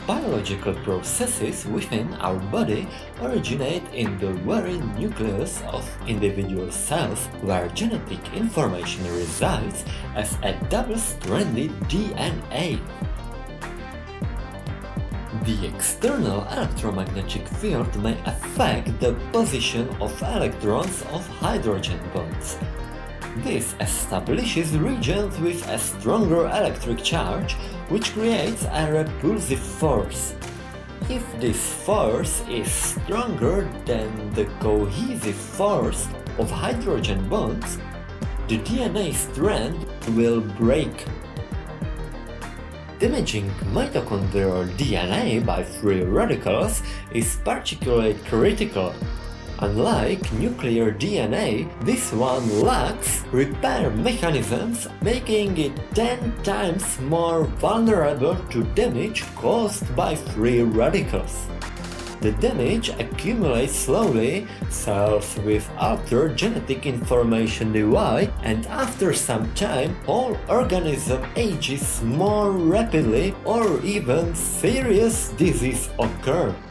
biological processes within our body originate in the very nucleus of individual cells, where genetic information resides as a double-stranded DNA. The external electromagnetic field may affect the position of electrons of hydrogen bonds. This establishes regions with a stronger electric charge, which creates a repulsive force. If this force is stronger than the cohesive force of hydrogen bonds, the DNA strand will break. Damaging mitochondrial DNA by free radicals is particularly critical. Unlike nuclear DNA, this one lacks repair mechanisms, making it 10 times more vulnerable to damage caused by free radicals. The damage accumulates slowly, cells with altered genetic information divide, and after some time, whole organism ages more rapidly or even serious disease occurs.